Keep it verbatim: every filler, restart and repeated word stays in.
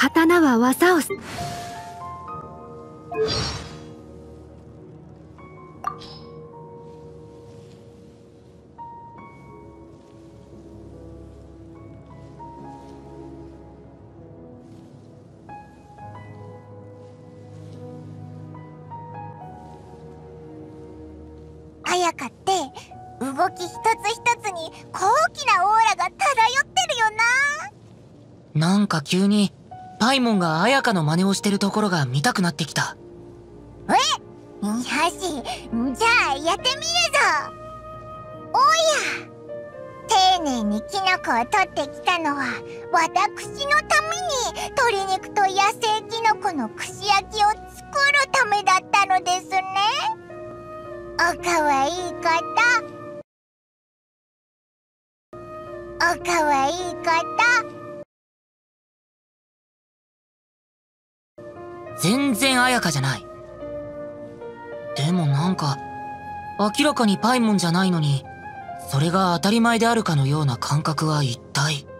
刀は技をす。 綾香って動き一つ一つに高貴なオーラが漂ってるよな。 なんか急にパイモンが綾香の真似をしてるところが見たくなってきた。 え、よし、じゃあやってみるぞ。おや、丁寧にキノコを取ってきたのは私のために鶏肉と野生キノコの串焼きを作るためだったのですね。おかわいい方、おかわいい方。 全然綾香じゃない。でもなんか明らかにパイモンじゃないのに、それが当たり前であるかのような感覚は一体。